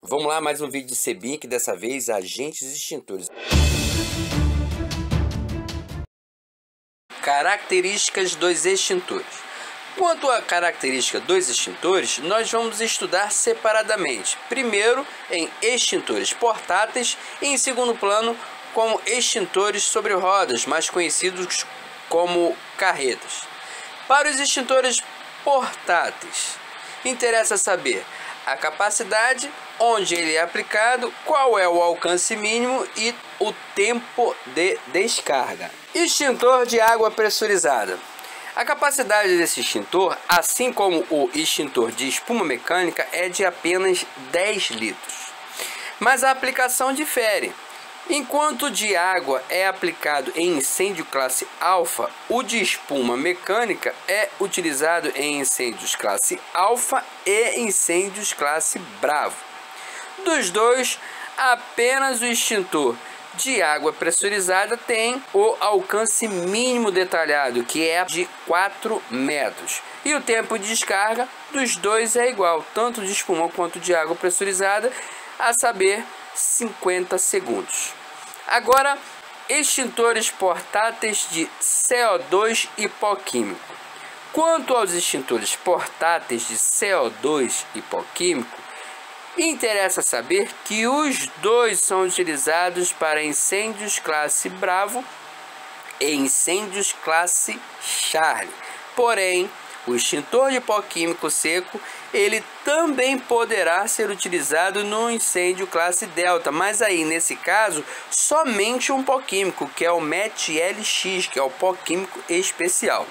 Vamos lá, mais um vídeo de Sebic, dessa vez agentes extintores. Características dos extintores. Quanto à característica dos extintores, nós vamos estudar separadamente. Primeiro, em extintores portáteis e, em segundo plano, como extintores sobre rodas, mais conhecidos como carretas. Para os extintores portáteis, interessa saber a capacidade, onde ele é aplicado, qual é o alcance mínimo e o tempo de descarga. Extintor de água pressurizada. A capacidade desse extintor, assim como o extintor de espuma mecânica, é de apenas 10 litros. Mas a aplicação difere. Enquanto o de água é aplicado em incêndio classe alfa, o de espuma mecânica é utilizado em incêndios classe alfa e incêndios classe bravo. Dos dois, apenas o extintor de água pressurizada tem o alcance mínimo detalhado, que é de 4 metros. E o tempo de descarga dos dois é igual, tanto de espuma quanto de água pressurizada, a saber, 50 segundos. Agora, extintores portáteis de CO2 e pó químico. Quanto aos extintores portáteis de CO2 e pó químico, interessa saber que os dois são utilizados para incêndios classe Bravo e incêndios classe Charlie. Porém, o extintor de pó químico seco, ele também poderá ser utilizado no incêndio classe Delta, mas aí, nesse caso, somente um pó químico, que é o MET-LX, que é o pó químico especial.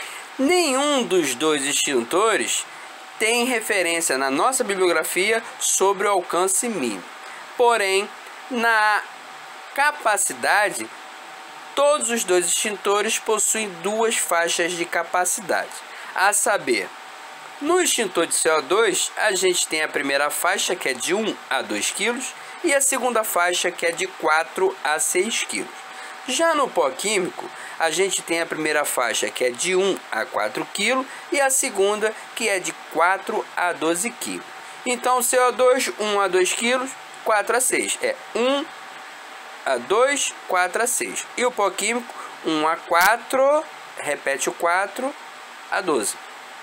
Nenhum dos dois extintores tem referência na nossa bibliografia sobre o alcance mínimo. Porém, na capacidade, todos os dois extintores possuem duas faixas de capacidade. A saber, no extintor de CO2, a gente tem a primeira faixa, que é de 1 a 2 kg, e a segunda faixa, que é de 4 a 6 kg. Já no pó químico, a gente tem a primeira faixa, que é de 1 a 4 kg, e a segunda, que é de 4 a 12 kg. Então, CO2, 1 a 2 kg, 4 a 6. É 1 a 2, 4 a 6. E o pó químico, 1 a 4, repete o 4 a 12.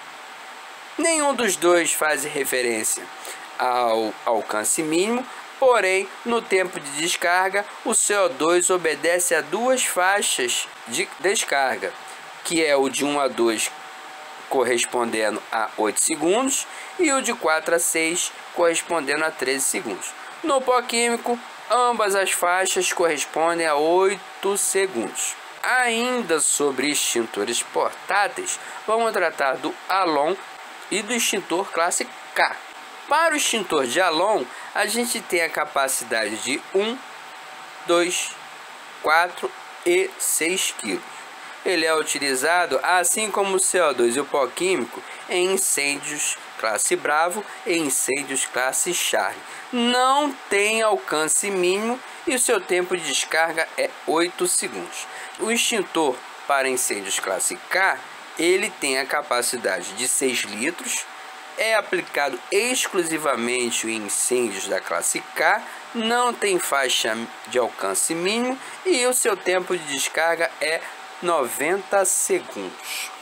Nenhum dos dois faz referência ao alcance mínimo, porém, no tempo de descarga, o CO2 obedece a duas faixas de descarga, que é o de 1 a 2 correspondendo a 8 segundos e o de 4 a 6 correspondendo a 13 segundos. No pó químico, ambas as faixas correspondem a 8 segundos. Ainda sobre extintores portáteis, vamos tratar do halon e do extintor classe K. Para o extintor de halon, a gente tem a capacidade de 1, 2, 4 e 6 kg. Ele é utilizado, assim como o CO2 e o pó químico, em incêndios classe Bravo e incêndios classe Charlie. Não tem alcance mínimo e o seu tempo de descarga é 8 segundos. O extintor para incêndios classe K, ele tem a capacidade de 6 litros, é aplicado exclusivamente em incêndios da classe K, não tem faixa de alcance mínimo e o seu tempo de descarga é 90 segundos.